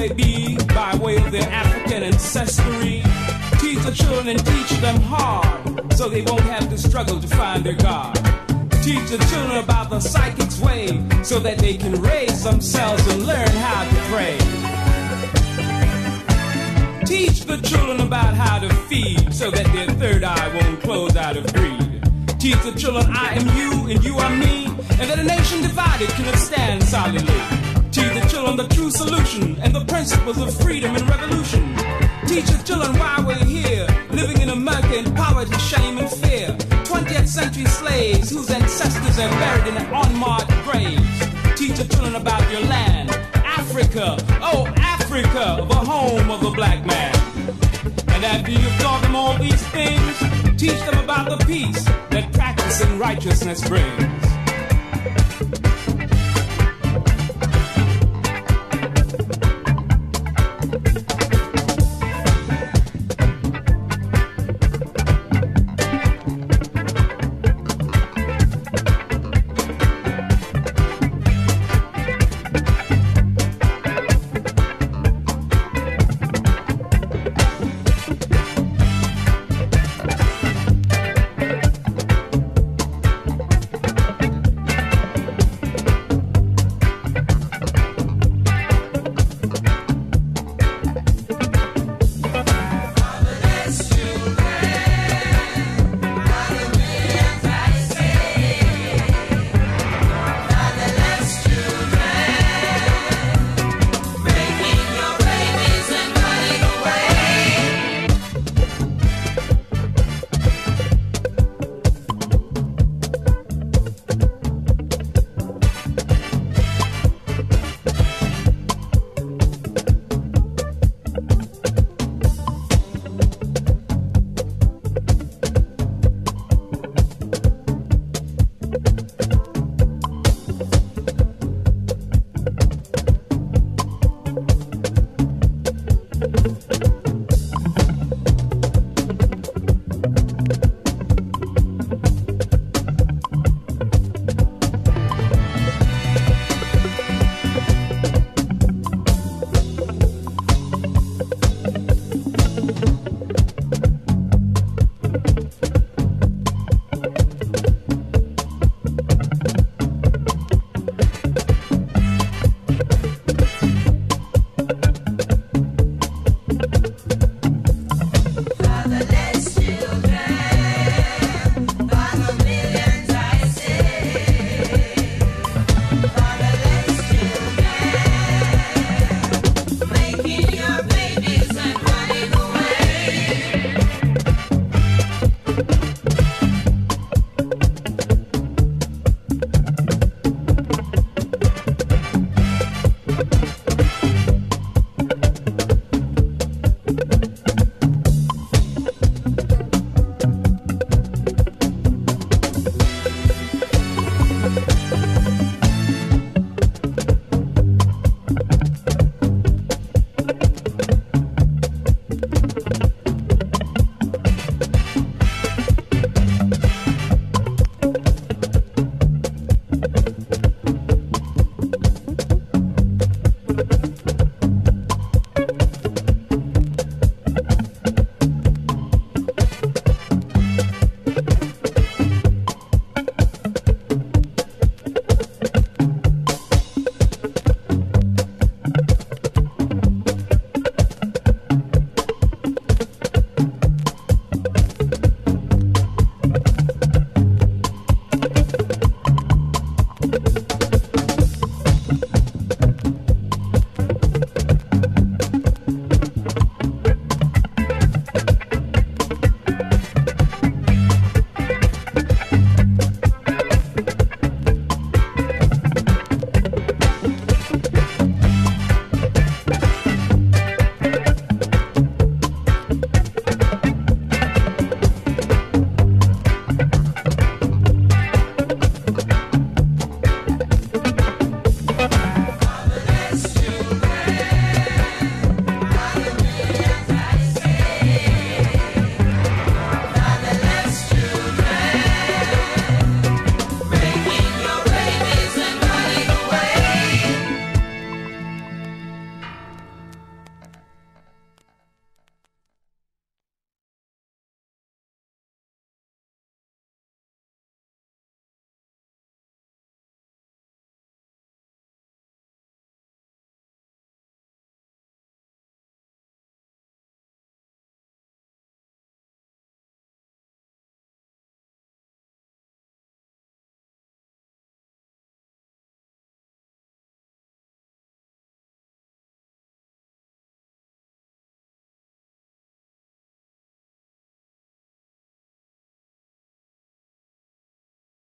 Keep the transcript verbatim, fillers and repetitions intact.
may be by way of their African ancestry. Teach the children and teach them hard, so they won't have to struggle to find their God. Teach the children about the psychic's way, so that they can raise themselves and learn how to pray. Teach the children about how to feed, so that their third eye won't close out of greed. Teach the children I am you and you are me, and that a nation divided cannot stand solidly. Teach the children the true solution and the principles of freedom and revolution. Teach the children why we're here, living in America in poverty, shame, and fear. twentieth century slaves whose ancestors are buried in unmarked graves. Teach the children about your land, Africa, oh Africa, the home of the black man. And after you've taught them all these things, teach them about the peace that practicing righteousness brings.